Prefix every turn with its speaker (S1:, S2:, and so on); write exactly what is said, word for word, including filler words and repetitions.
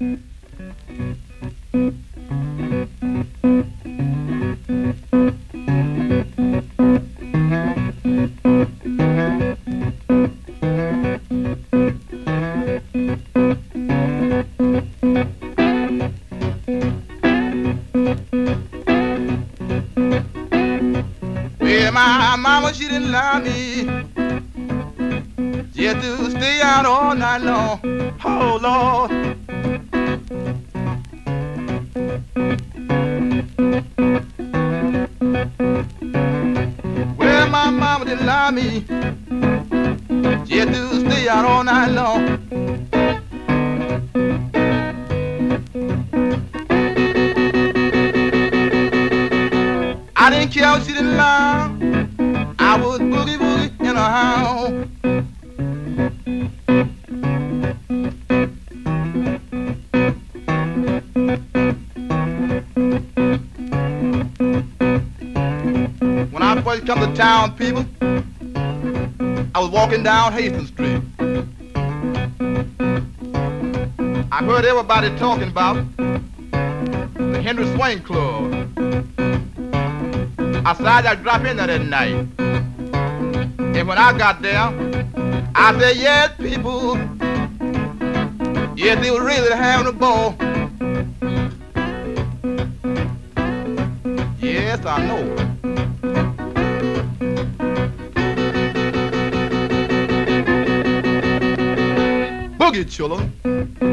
S1: Well, my mama, she didn't lie me. She had to stay out all night long. Oh, Lord. Well, my mama didn't lie me. She had to stay out all night long. I didn't care if she didn't lie. I was boogie boogie in a house. When I first come to town, people, I was walking down Hastings Street. I heard everybody talking about the Henry Swain Club. I decided I'd drop in there that night. And when I got there, I said, yes, people, yes, they were really having a ball. Yes, I know. Boogie, children.